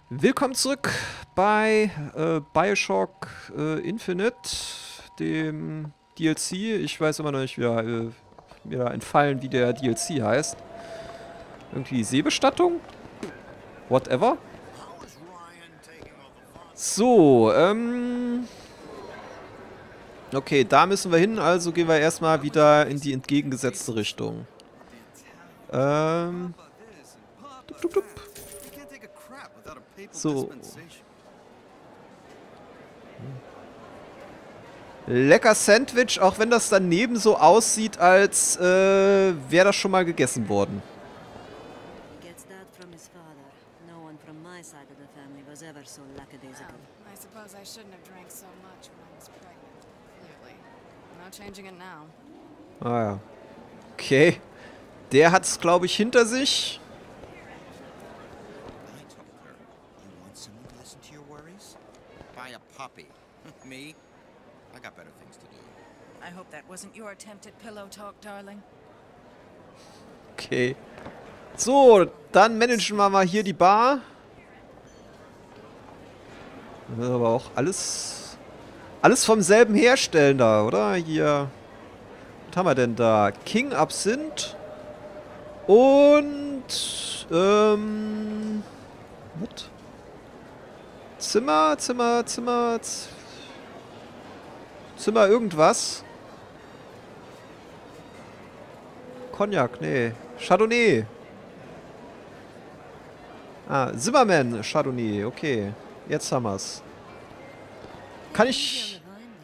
Willkommen zurück bei BioShock Infinite, dem DLC. Ich weiß immer noch nicht, mir da entfallen, wie der DLC heißt. Irgendwie Seebestattung? Whatever. So, okay, da müssen wir hin, also gehen wir erstmal wieder in die entgegengesetzte Richtung. Dup, dup, dup. So. Lecker Sandwich, auch wenn das daneben so aussieht, als wäre das schon mal gegessen worden. Ah ja. Okay. Der hat's, glaube ich, hinter sich. Me? I got better things to do. I hope that wasn't your attempt at pillow talk, darling. Okay. So, dann managen wir mal hier die Bar. Das ist aber auch alles vom selben Hersteller, oder? Hier. Was haben wir denn da? King Absinth. Und, was? Zimmer irgendwas. Cognac, nee. Chardonnay. Ah, Zimmerman Chardonnay, okay. Jetzt haben wir's. Kann ich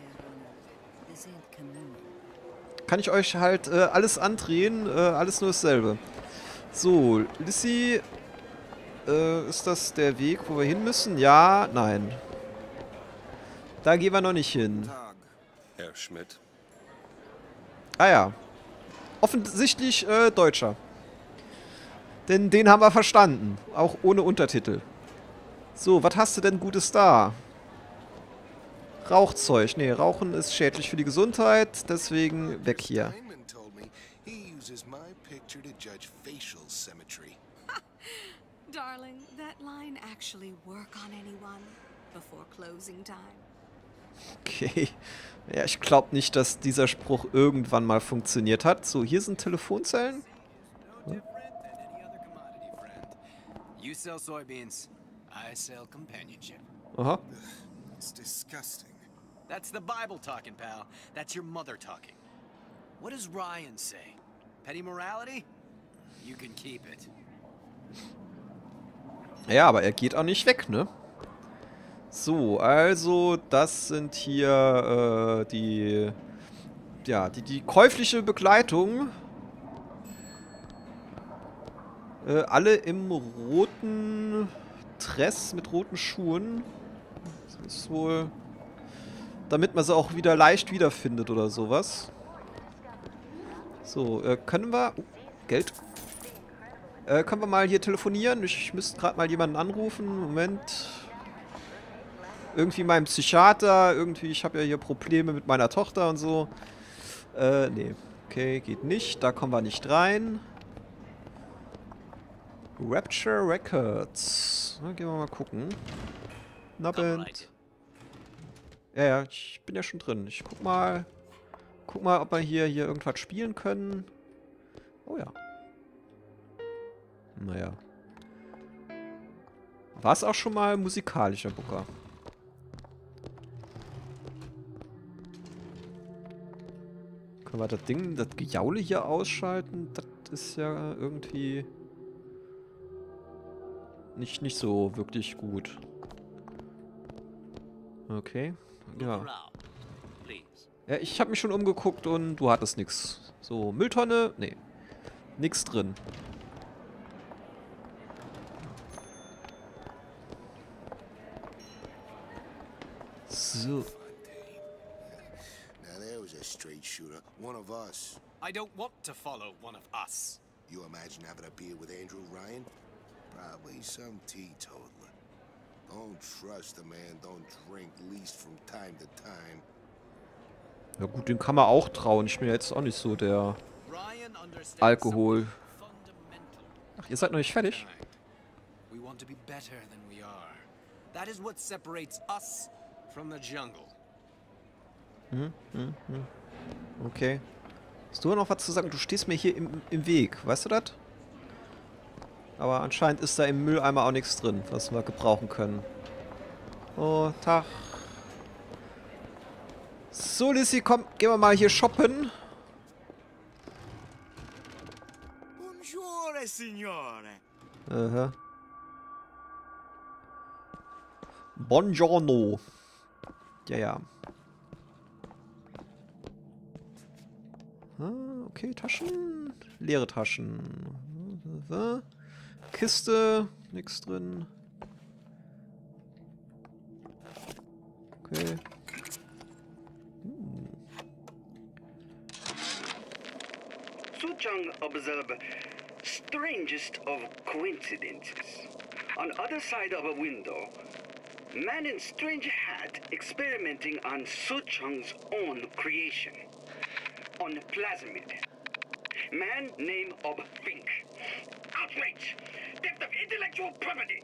euch halt alles andrehen, alles nur dasselbe. So, Lissy, ist das der Weg, wo wir hin müssen? Ja, nein. Da gehen wir noch nicht hin. Herr Schmidt. Ah ja. Offensichtlich Deutscher. Denn den haben wir verstanden. Auch ohne Untertitel. So, was hast du denn Gutes da? Rauchzeug. Nee, Rauchen ist schädlich für die Gesundheit. Deswegen weg hier. Darling, that line actually work on anyone before closing time. Okay. Ja, ich glaube nicht, dass dieser Spruch irgendwann mal funktioniert hat. So, hier sind Telefonzellen. Hm? You sell soybeans, I sell companionship. Aha. It's disgusting. That's the Bible talking, pal. That's your mother talking. What does Ryan say? Petty morality? You can keep it. Ja, aber er geht auch nicht weg, ne? So, also das sind hier die käufliche Begleitung. Alle im roten Dress mit roten Schuhen. Das ist wohl, damit man sie auch wieder leicht wiederfindet oder sowas. So, können wir... Geld. Können wir mal hier telefonieren? Ich müsste gerade mal jemanden anrufen. Moment. Irgendwie meinen Psychiater. Irgendwie, ich habe ja hier Probleme mit meiner Tochter und so. Nee. Okay, geht nicht. Da kommen wir nicht rein. Rapture Records. Na, gehen wir mal gucken. Nabend. Ja, ich bin ja schon drin. Ich guck mal, ob wir hier irgendwas spielen können. Oh ja. Naja. War es auch schon mal musikalischer Booker? Können wir das Gejaule hier ausschalten? Das ist ja irgendwie nicht so wirklich gut. Okay. Ja. Ja, ich habe mich schon umgeguckt und du hattest nix. So, Mülltonne? Nee. Nix drin. So. Now there was a straight shooter, one of us. I don't want to follow one of us. You imagine having a beer with Andrew Ryan? Probably some teetotaler. Don't trust the man, don't drink, least from time to time. Ja gut, dem kann man auch trauen. Ich bin jetzt auch nicht so der Alkohol. Ach, ihr seid noch nicht fertig? We want to be better than we are. That is what separates us from the jungle. Okay. Hast du noch was zu sagen? Du stehst mir hier im Weg, weißt du das? Aber anscheinend ist da im Mülleimer auch nichts drin, was wir gebrauchen können. Oh, Tag. So, Lissy, komm, gehen wir mal hier shoppen. Buongiorno, signore. Aha. Buongiorno. Ja, ja. Ah, okay, Taschen. Leere Taschen. Kiste. Nix drin. Okay. Suchong observed strangest of coincidences. On other side of a window, man in strange hat experimenting on Suchong's own creation. On plasmid. Man name of Fink. Outrage! Theft of intellectual property!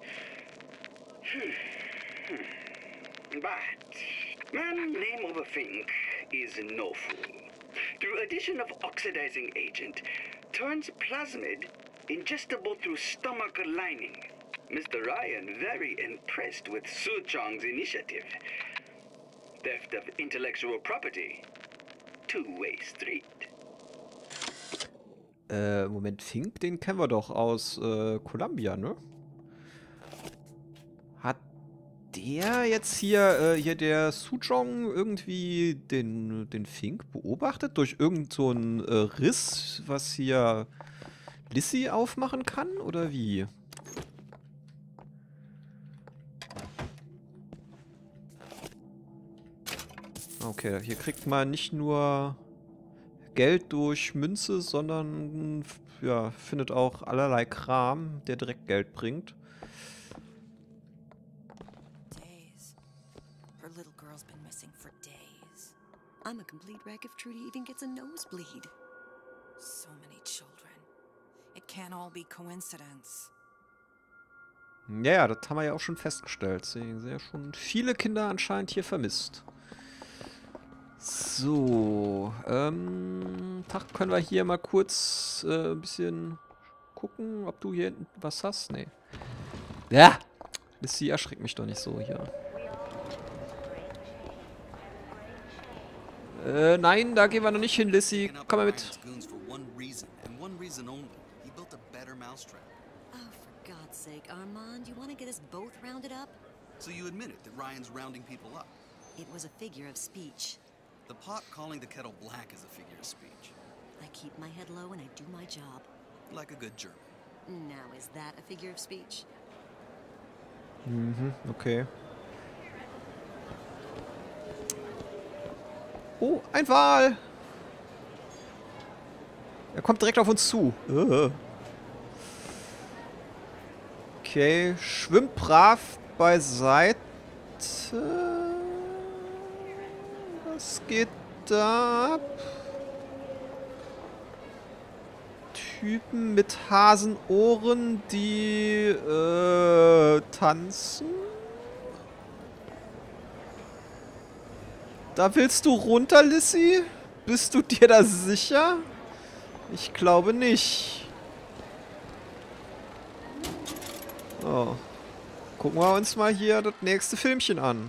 But man name of Fink is no fool. Through addition of oxidizing agent, turns plasmid ingestible through stomach lining. Mr. Ryan very impressed with Suchong's initiative. Theft of intellectual property. Two-way street. Moment, Fink, den kennen wir doch aus Columbia, ne? Hat der jetzt hier der Suchong irgendwie den Fink beobachtet? Durch irgend so einen Riss, was hier Lissy aufmachen kann? Oder wie? Okay, hier kriegt man nicht nur Geld durch Münze, sondern ja, findet auch allerlei Kram, der direkt Geld bringt. Days. Her little girl's been missing for days. I'm a complete wreck if Trudy even gets a nosebleed. So many children. It can't all be coincidence. Ja, das haben wir ja auch schon festgestellt. Sie sind ja schon viele Kinder anscheinend hier vermisst. So, Tag, können wir hier mal kurz ein bisschen gucken, ob du hier hinten was hast? Nee. Ja, Lissy, erschreckt mich doch nicht so hier. Nein, da gehen wir noch nicht hin, Lissy. Komm mal mit. Oh, for God's sake, Armand, you want to get us both rounded up? So you admit it, that Ryan's rounding people up. It was a figure of speech. The pot calling the kettle black is a figure of speech. I keep my head low and I do my job. Like a good German. Now, is that a figure of speech? Mhm, okay. Oh, ein Wal! Er kommt direkt auf uns zu. Okay, schwimmt brav beiseite. Was geht da ab? Typen mit Hasenohren, die tanzen? Da willst du runter, Lissy? Bist du dir da sicher? Ich glaube nicht. Oh. Gucken wir uns mal hier das nächste Filmchen an.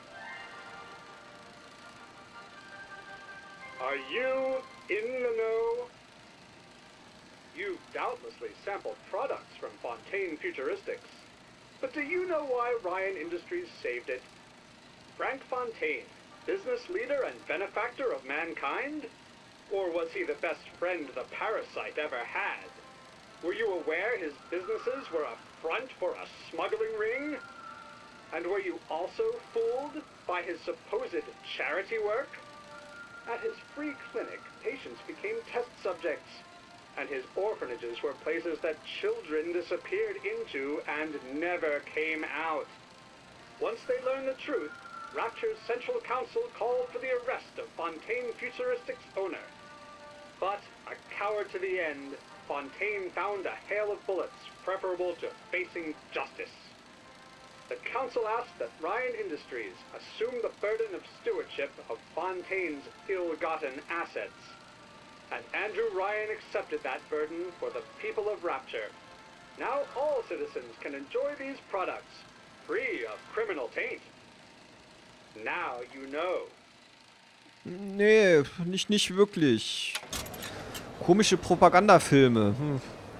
Are you in the know? You doubtlessly sampled products from Fontaine Futuristics. But do you know why Ryan Industries saved it? Frank Fontaine, business leader and benefactor of mankind? Or was he the best friend the parasite ever had? Were you aware his businesses were a front for a smuggling ring? And were you also fooled by his supposed charity work? At his free clinic, patients became test subjects, and his orphanages were places that children disappeared into and never came out. Once they learned the truth, Rapture's Central Council called for the arrest of Fontaine Futuristics' owner. But, a coward to the end, Fontaine found a hail of bullets preferable to facing justice. the council asked that Ryan Industries assume the burden of stewardship of Fontaine's ill-gotten assets. And Andrew Ryan accepted that burden for the people of Rapture. Now all citizens can enjoy these products, free of criminal taint. Now you know. Nee, nicht wirklich. Komische Propagandafilme. Hm.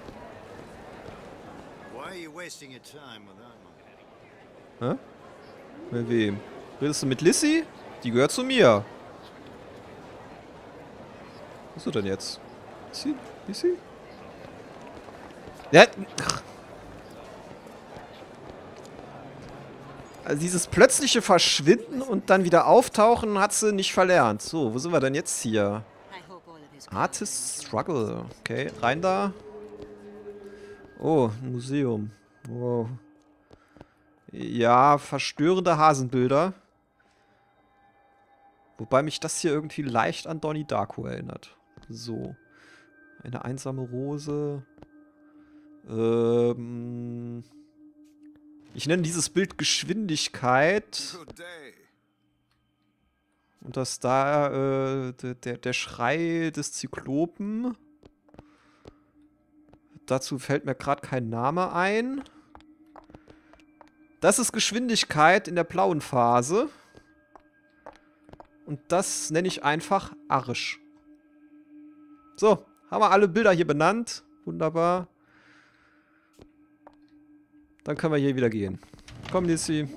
Why are you wasting your time with that one? Hä? Mit wem? Redest du mit Lissy? Die gehört zu mir. Was ist du denn jetzt? Lissy? Ja. Also dieses plötzliche Verschwinden und dann wieder auftauchen hat sie nicht verlernt. So, wo sind wir denn jetzt hier? Artist Struggle. Okay, rein da. Oh, ein Museum. Wow. Ja, verstörende Hasenbilder. Wobei mich das hier irgendwie leicht an Donnie Darko erinnert. So. Eine einsame Rose. Ich nenne dieses Bild Geschwindigkeit. Und das da, der Schrei des Zyklopen. Dazu fällt mir gerade kein Name ein. Das ist Geschwindigkeit in der blauen Phase. Und das nenne ich einfach Arsch. So, haben wir alle Bilder hier benannt. Wunderbar. Dann können wir hier wieder gehen. Komm, Lissy.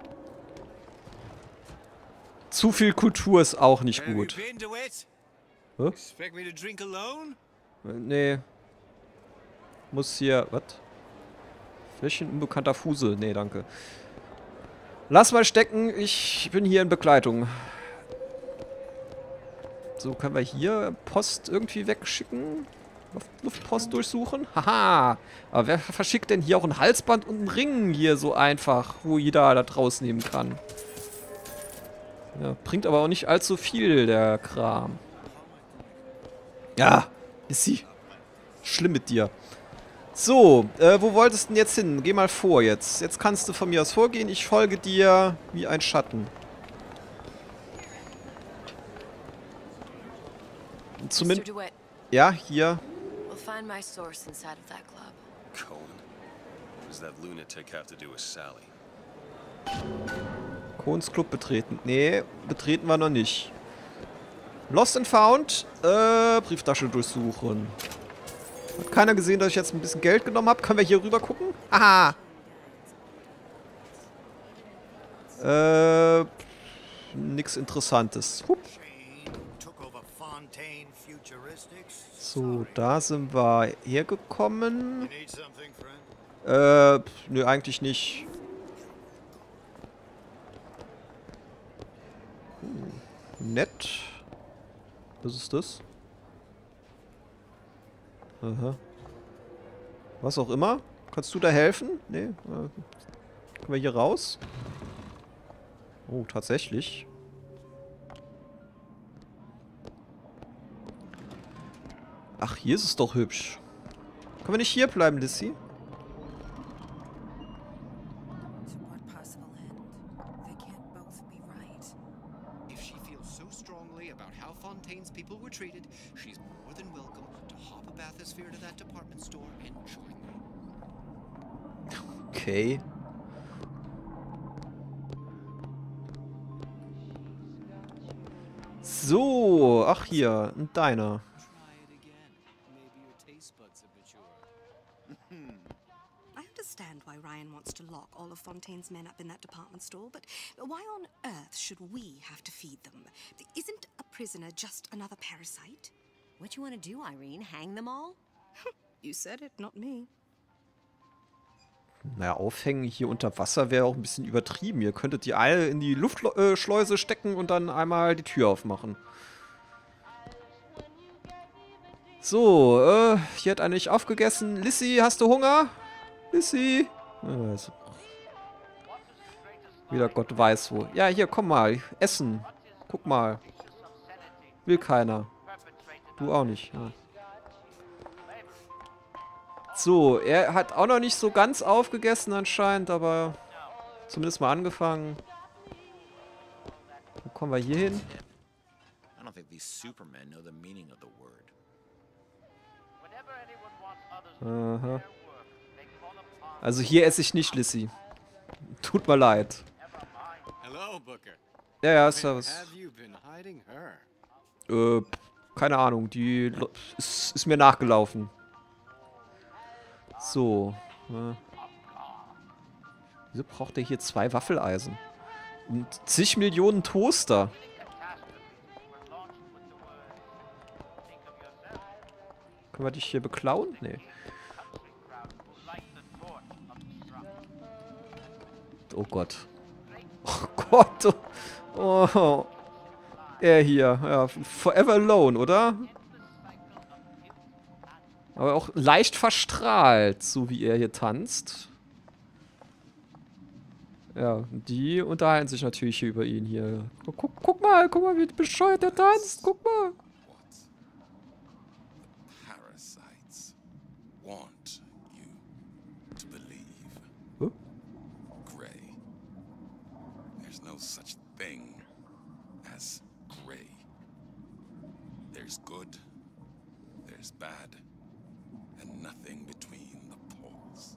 Zu viel Kultur ist auch nicht gut. Hä? Nee. Muss hier... Was? Flächen unbekannter Fusel. Nee, danke. Lass mal stecken. Ich bin hier in Begleitung. So, können wir hier Post irgendwie wegschicken? Luftpost durchsuchen? Haha. Aber wer verschickt denn hier auch ein Halsband und einen Ring hier so einfach, wo jeder da draus nehmen kann? Ja, bringt aber auch nicht allzu viel, der Kram. Ja, ist sie. Schlimm mit dir. So, wo wolltest du denn jetzt hin? Geh mal vor jetzt. Jetzt kannst du von mir aus vorgehen. Ich folge dir wie ein Schatten. Zumindest... Ja, hier. Find my source inside of that club. Cohen, what does that lunatic have to do with Sally? Cohens Club betreten. Nee, betreten wir noch nicht. Lost and Found. Brieftasche durchsuchen. Hat keiner gesehen, dass ich jetzt ein bisschen Geld genommen habe? Können wir hier rüber gucken? Aha! Nix Interessantes. Hup. So, da sind wir hergekommen. Nö, eigentlich nicht. Nett. Was ist das? Aha. Was auch immer. Kannst du da helfen? Nee. Können wir hier raus? Oh, tatsächlich. Ach, hier ist es doch hübsch. Können wir nicht hier bleiben, Lissy? If she feels so strongly about how Fontaine's people were treated, she's more than welcome to hop a bathysphere to that department store and join me. Okay. So, ach hier, ein Diner. I understand why Ryan wants to lock all of Fontaine's men up in that department store, but why on earth should we have to feed them? Isn't a prisoner just another parasite? What you want to do, Irene? Hang them all? You said it, not me. Naja, aufhängen hier unter Wasser wäre auch ein bisschen übertrieben. Ihr könntet die alle in die Luftschleuse stecken und dann einmal die Tür aufmachen. So, hier hat einer nicht aufgegessen. Lissy, hast du Hunger? Lissy? Also. Wieder Gott weiß wo. Ja, hier, komm mal. Essen. Guck mal. Will keiner. Du auch nicht. Ja. So, er hat auch noch nicht so ganz aufgegessen anscheinend, aber Zumindest mal angefangen. Wo kommen wir hier hin? I don't think these Supermen know the meaning of the word. Aha. Also hier esse ich nicht, Lissy. Tut mir leid. Hello, Booker. Ja, ja, Where servus. have you been hiding her? Keine Ahnung, die ist mir nachgelaufen. So. Wieso braucht der hier 2 Waffeleisen? Und zig Millionen Toaster. Können wir dich hier beklauen? Nee. Oh Gott. Oh Gott. Oh. Er hier. Ja, forever alone, oder? Aber auch leicht verstrahlt, so wie er hier tanzt. Ja, die unterhalten sich natürlich hier über ihn hier. Guck mal, wie bescheuert er tanzt. Guck mal. Parasites want you to believe. Huh? Gray. There's no such thing as gray. There's good, there's bad, and nothing between the poles.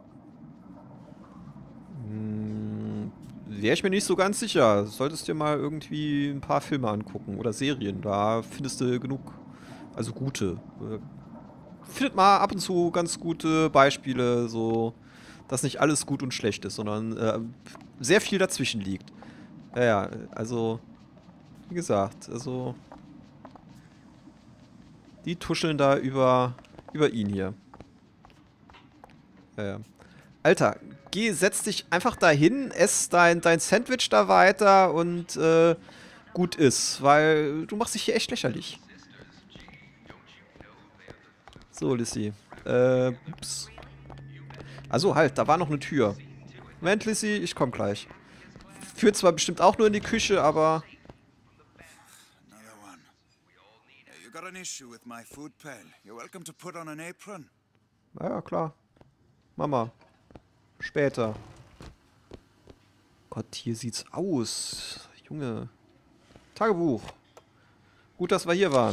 Wäre ich mir nicht so ganz sicher. Solltest dir mal irgendwie ein paar Filme angucken oder Serien. Da findest du genug, also gute. Findet mal ab und zu ganz gute Beispiele, so, dass nicht alles gut und schlecht ist, sondern sehr viel dazwischen liegt. Ja, also, wie gesagt, also, die tuscheln da über ihn hier. Ja. Alter, setz dich einfach dahin, ess dein Sandwich da weiter und gut ist, weil du machst dich hier echt lächerlich. So, Lissy. Ups. Also halt, da war noch eine Tür. Moment, Lissy, ich komm gleich. Führt zwar bestimmt auch nur in die Küche, aber... Another one. You got an issue with my food pail. You're welcome to put on an apron. Ja, klar. Mama. Später. Gott, hier sieht's aus. Junge. Tagebuch. Gut, dass wir hier waren.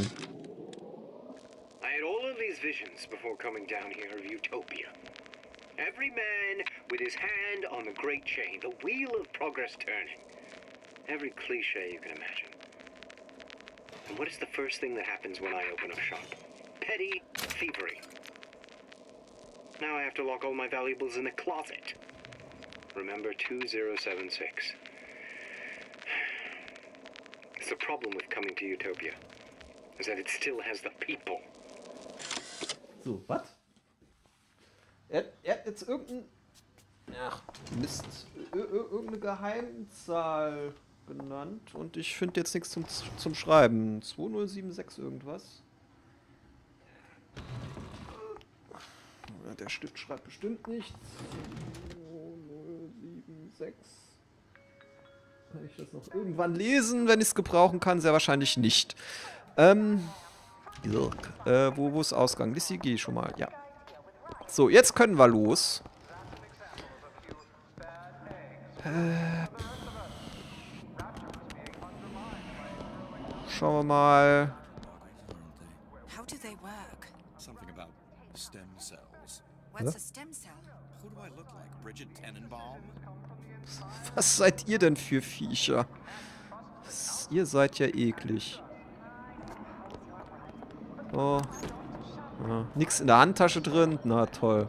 I had all of these visions before coming down here of Utopia. Every man with his hand on the great chain, the wheel of progress turning. Every cliche you can imagine. And what is the first thing that happens when I open up shop? Petty thievery. Now I have to lock all my valuables in the closet. Remember 2076. It's the problem with coming to Utopia, is that it still has the people. So, was? Er hat jetzt irgendein... Ach, Mist. Irgendeine Geheimzahl genannt und ich finde jetzt nichts zum Schreiben. 2076 irgendwas. Ja, der Stift schreibt bestimmt nichts. 2076. Kann ich das noch irgendwann lesen, wenn ich es gebrauchen kann? Sehr wahrscheinlich nicht. Wo ist Ausgang? Lissy, geh schon mal. Ja. So, jetzt können wir los. Schauen wir mal. How do they work? Something about stem cells. What's a stem cell? Who do I look like? Bridget Tenenbaum? Was seid ihr denn für Viecher? Ihr seid ja eklig. Oh. Ja, nix in der Handtasche drin? Na toll.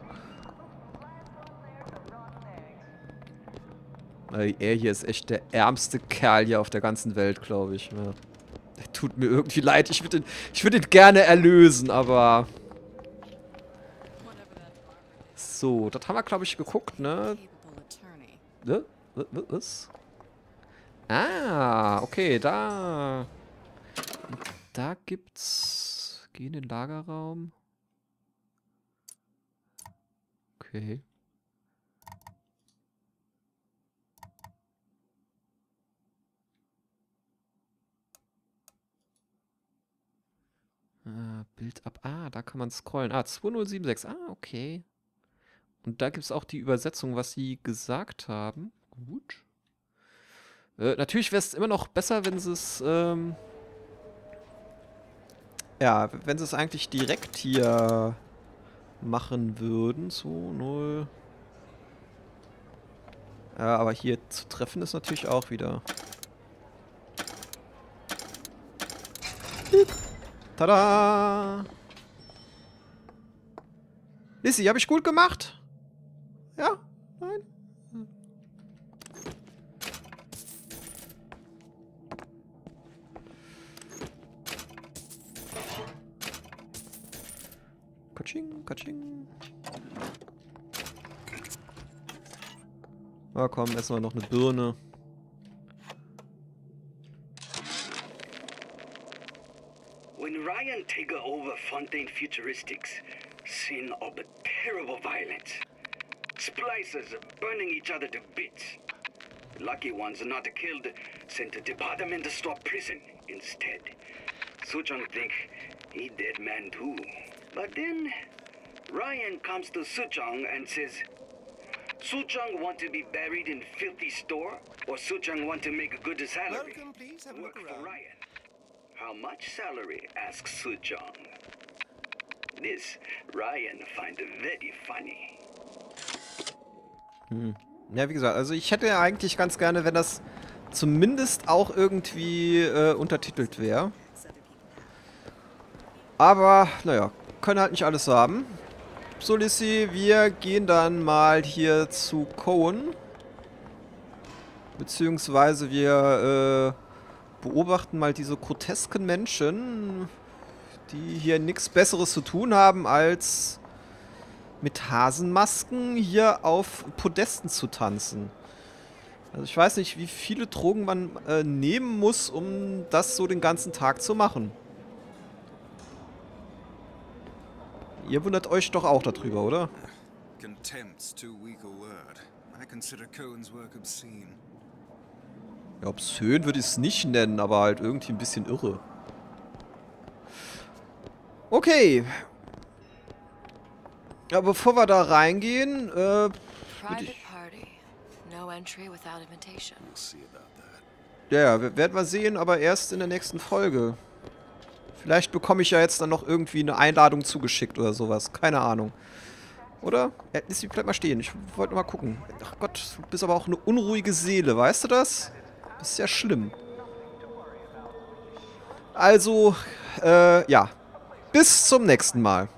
Er hier ist echt der ärmste Kerl hier auf der ganzen Welt, glaube ich. Ja. Der tut mir irgendwie leid. Ich würd ihn gerne erlösen, aber... So, das haben wir, glaube ich, geguckt, ne? Was? Ah, okay, da gibt's... Geh in den Lagerraum. Okay. Bild ab. Ah, da kann man scrollen. Ah, 2076. Ah, okay. Und da gibt es auch die Übersetzung, was sie gesagt haben. Gut. Natürlich wäre es immer noch besser, wenn sie es, ja, wenn sie es eigentlich direkt hier machen würden. So, 0. Ja, aber hier zu treffen ist natürlich auch wieder. Tada! Lissy, habe ich gut gemacht? Ja? Nein? Katsching, katsching. Na komm, essen wir noch eine Birne. When Ryan take over Fontaine Futuristics, scene of terrible violence. Splicers burning each other to bits. Lucky ones not killed, sent to department store prison instead. Suchong think he dead man too. But then Ryan comes to Suchong and says, Suchong want to be buried in filthy store, or Suchong want to make a good salary? Welcome, please. Have a Work look for around. Ryan. How much salary? Asks Suchong. This Ryan find very funny. Ja, wie gesagt, also ich hätte ja eigentlich ganz gerne, wenn das zumindest auch irgendwie untertitelt wäre. Aber, naja, können halt nicht alles haben. So, Lissy, wir gehen dann mal hier zu Cohen. Beziehungsweise wir beobachten mal diese grotesken Menschen, die hier nichts Besseres zu tun haben, als mit Hasenmasken hier auf Podesten zu tanzen. Also ich weiß nicht, wie viele Drogen man nehmen muss, um das so den ganzen Tag zu machen. Ihr wundert euch doch auch darüber, oder? Contempt's too weak a word. I consider Cohen's work obscene. Ja, obszön würde ich es nicht nennen, aber halt irgendwie ein bisschen irre. Okay. Ja, bevor wir da reingehen, würde ich... No entry without invitation. We'll see about that. Ja, werden wir sehen, aber erst in der nächsten Folge. Vielleicht bekomme ich ja jetzt dann noch irgendwie eine Einladung zugeschickt oder sowas. Keine Ahnung. Oder? Ja, Lissy, bleib mal stehen. Ich wollte mal gucken. Ach Gott, du bist aber auch eine unruhige Seele, weißt du das? Das ist ja schlimm. Also, ja. Bis zum nächsten Mal.